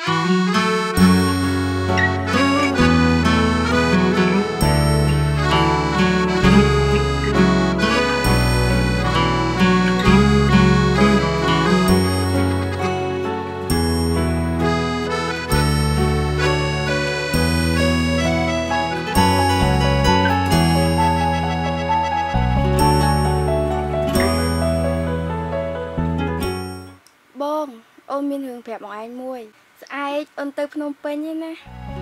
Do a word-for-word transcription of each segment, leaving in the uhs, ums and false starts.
អូនមានរឿងប្រាប់មកឯងមួយស្អែកអូនទៅភ្នំពេញឯណា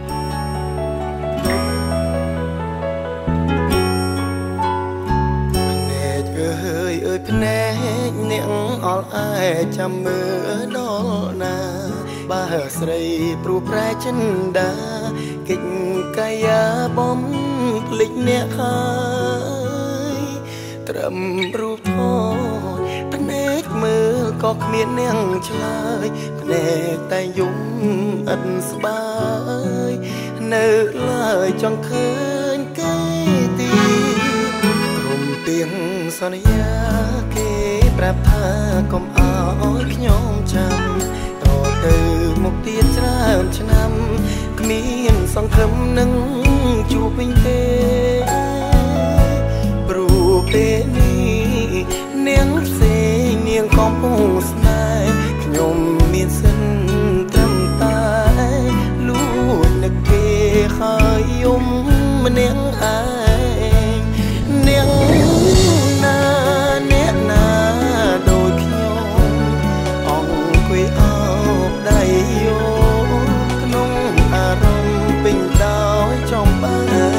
ភ្នែកអើយអើយភ្នែកអ្នកអល់អែចាំមើលដល់ណាបើស្រីព្រោះប្រែចិនដាកិច្ចកាយាបំភ្លេចអ្នកហើយត្រឹមរូបថតភ្នែកមើលក៏គ្មានអ្នកឆ្លើយភ្នែកតែយំឥតស្បើយនៅឡើយចង់ឃើញគេទីក្រុមទៀងសន្យាគេប្រាប់ថាកុំអោយខ្ញុំចាំតទៅមុខទៀតច្រើនឆ្នាំគ្មានសង្ឃឹមនឹងជួបវិញទេព្រោះពេលនេះនាងផ្សេងនាងកំពុងស្នេហ៍ខ្ញុំមានសិនត្រឹមតែលួចនឹកគេហើយយំម្នាក់ឯងនាងណាអ្នកណាដូចខ្ញុំអង្គុយអោបដៃយោក្នុងអារម្មណ៍ពេញដោយចំបើ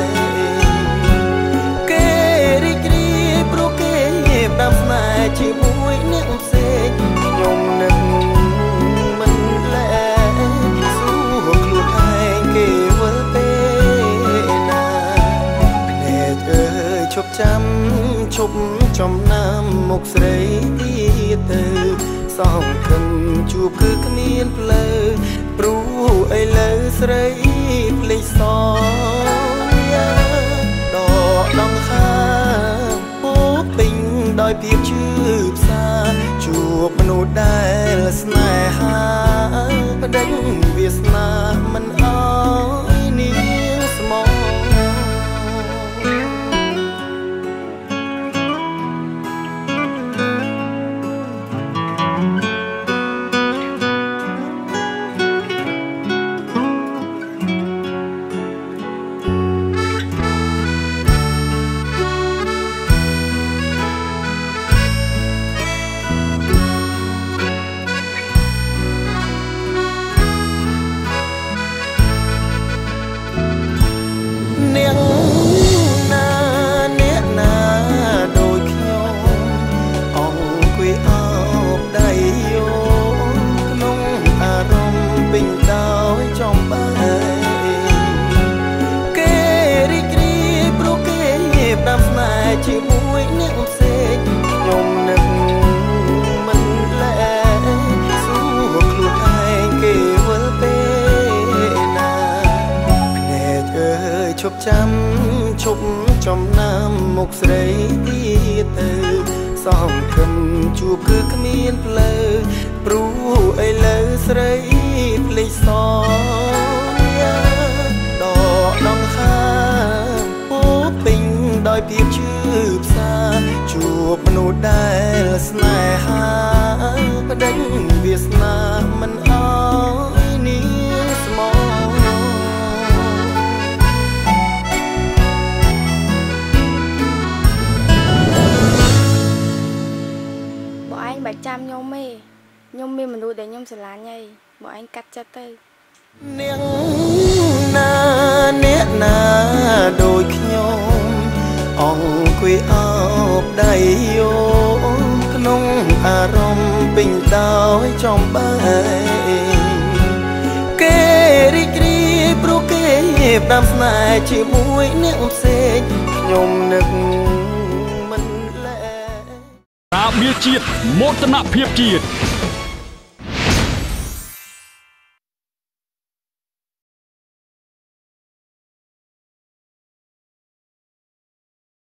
គេរីករាយព្រោះគេដាំស្នេហ៍ជាមួយអ្នកផ្សេងខ្ញុំនឹកមិនលែសួរខ្លួនឯងគេវិលពេលណាភ្នែកអើយឈប់ចាំឈប់ចំណាំមុខស្រីទៀតទៅសង្ឃឹមជួបគឺគ្មានផ្លូវព្រោះឥឡូវស្រីភ្លេចសញ្ញាដកដង្ហើមពោពេញដោយភាពឈឺផ្សាជួបមនុស្សដែលស្នេហាបដិញវាសនាមិនអោយនាងស្មោះជាមួយអ្នកផ្សេងខ្ញុំនឹកមិនលែសួរខ្លួនឯងគេវិលពេលណាភ្នែកអើយឈប់ចាំឈប់ចំណាំមុខស្រីទៀតទៅសង្ឃឹមជួបគឺគ្មានផ្លូវព្រោះឥឡូវស្រីភ្លេចសញ្ញាដកដង្ហើមពោពេញដោយភាពឈឺផ្សាជួបមនុស្សដែលស្នេហាបដិញវាសនាមិនអោយនាងស្មោះបើឯងបាច់ចាំខ្ញុំទេខ្ញុំមានមនុស្សដែលខ្ញុំស្រឡាញ់ហើយបើឯងកាត់ចិត្តទៅនាងណាអ្នកណាដូចខ្ញុំអង្គុយអោបដៃយោក្នុងអារម្មណ៍ពេញដោយចំបើគេរីករាយព្រោះគេដាំស្នេហ៍ជាមួយអ្នកផ្សេងខ្ញុំនឹកមិនលែតាបៀជាតិមោទនភាពជាតិ